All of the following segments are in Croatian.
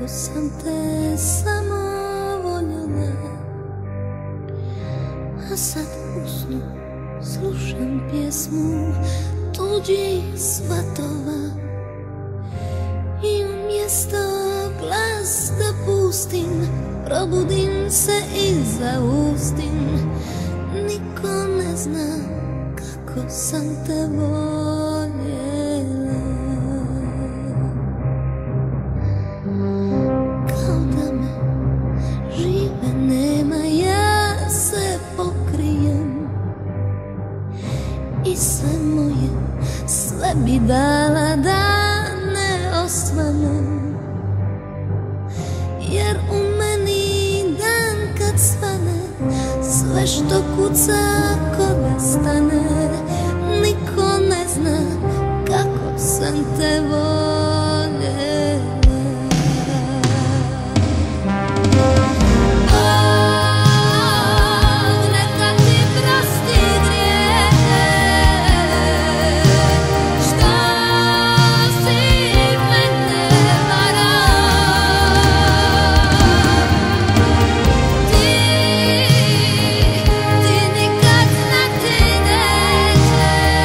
sam te samo voljela, a sad usnu slušam pjesmu tuđih svatova i umjesto glas da pustim, probudim se i zaustim. Niko ne zna kako sam te voljela. Kao da me žive nema, ja se pokrijem i sve moje, sve bi dala da ne osvanem. Jer u meni dan kad svane, sve što kuca koga stane. Niko ne zna kako sam te voljela. Neka ti prosti grijehe što si mene varao. Ti nikad znati nećeš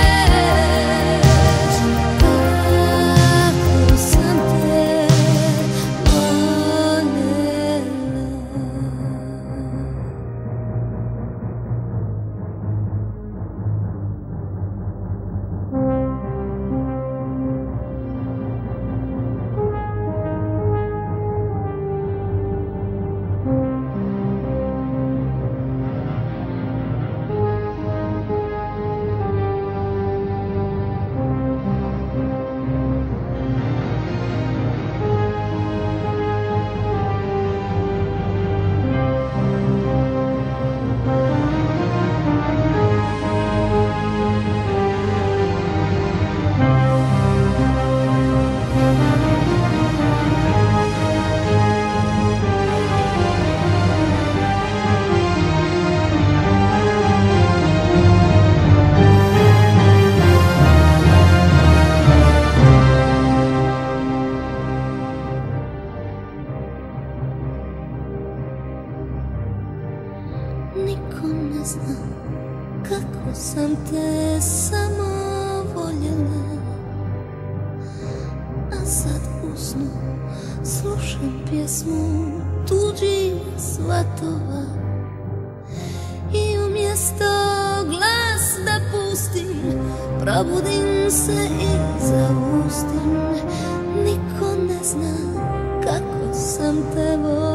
kako sam te voljela. Niko ne zna kako sam te samo voljela, a sad usnu slušam pjesmu tuđih svatova i umjesto glas da pustim, probudim se i zaustim. Niko ne zna kako sam te voljela.